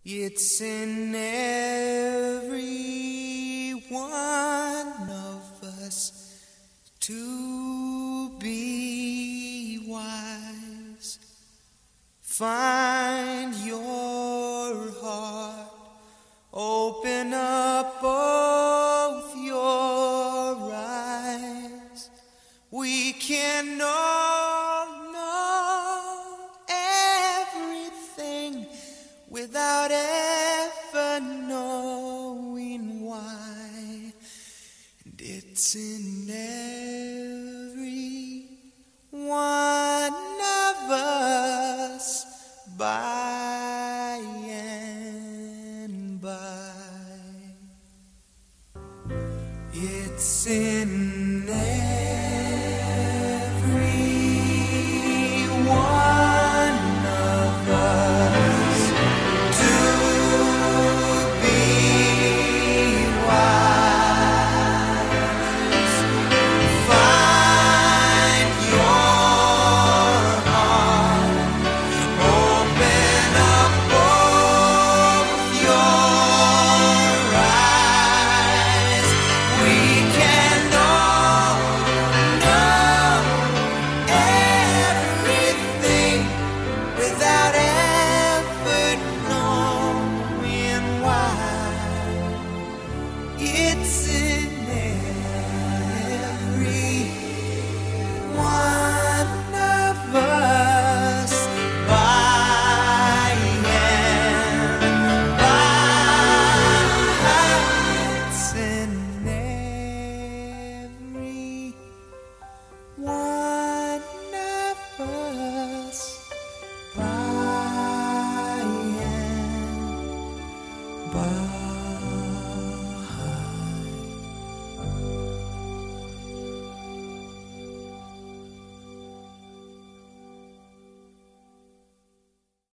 It's in every one of us to be wise. Find your heart, open up both your eyes. We can all know everything without ever knowing why. And it's in every one of us by and by. It's in every one of us to be wise. Find your heart, open up both your eyes. We can all know everything without ever knowing why. It's in every one of us by and by. It's in every one of us by and by.